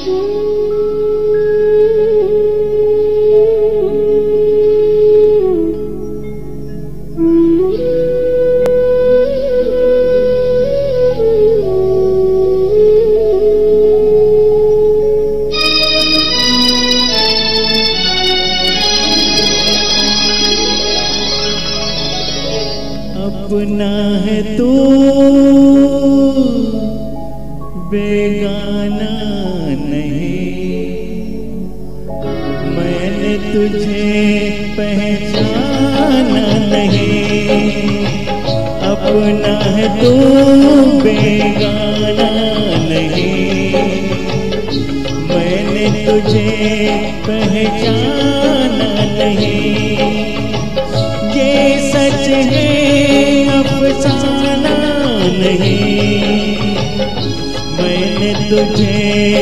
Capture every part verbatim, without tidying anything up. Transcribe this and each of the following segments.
अपना है तू बेगाना नहीं, मैंने तुझे पहचाना नहीं। अपना है तू बेगाना नहीं, मैंने तुझे पहचाना नहीं। ये सच है अफसाना नहीं, मैंने तुझे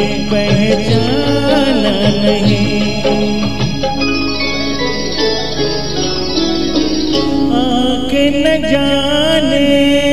पहचाना नहीं। आँख न जाने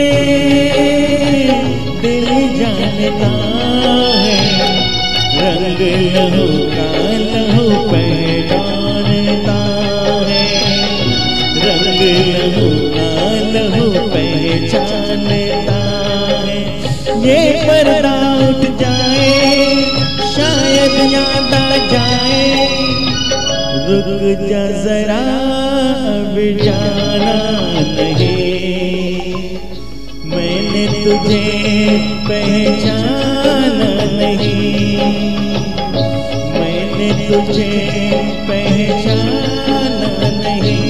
दिल जानता है, रंग लहू का लहू पहचानता है, रंग लहू का लहू पहचानता है। ये पर्दा उठ जाए शायद याद आ जाए, रुक जा जरा अब जाना नहीं, मैंने तुझे पहचाना नहीं, मैंने तुझे पहचाना नहीं।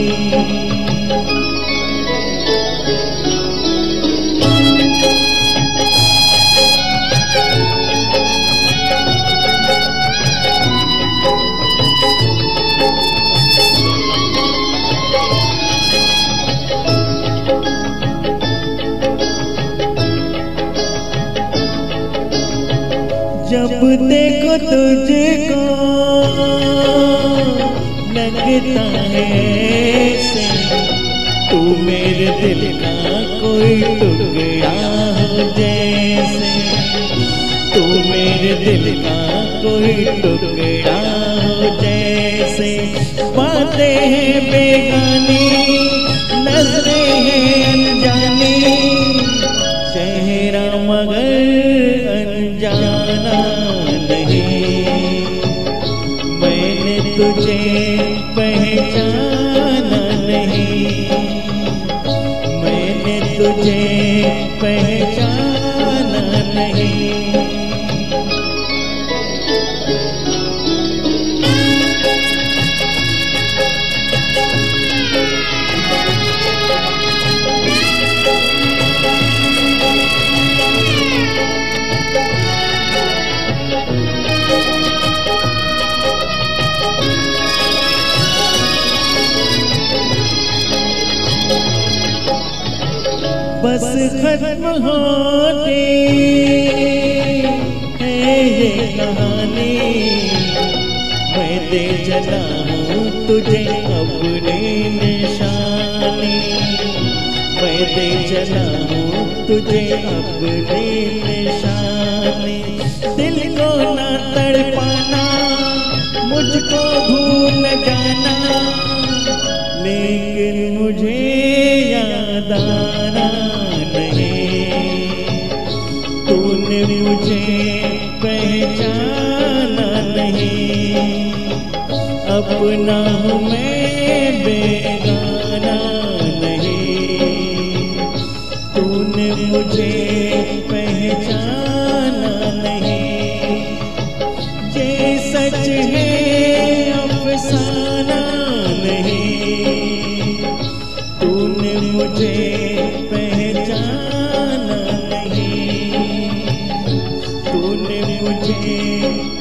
जब देखो तुझको लगता है ऐसे, तू मेरे दिल का कोई टुकड़ा हो जैसे, तू मेरे दिल का कोई टुकड़ा हो जैसे। बातें हैं बेगानी, नजरें हैं अनजानी, चेहरा मगर अनजाना नहीं, मैंने तुझे पहचाना नहीं, मैंने तुझे पहचाना नहीं। बस खत्म होती है ये कहानी, मैं दे चला हूँ तुझे अपनी निशानी, मैं दे चला हूँ तुझे अपनी निशानी। दिल को ना तड़पाना, मुझको भूल जाना, लेकिन मुझे याद आना नहीं, तूने मुझे पहचाना नहीं। अपना हूँ मैं बेगाना नहीं, तूने मुझे पहचाना नहीं। ये सच है अफसाना नहीं, तूने मुझे पहचाना नहीं, तूने मुझे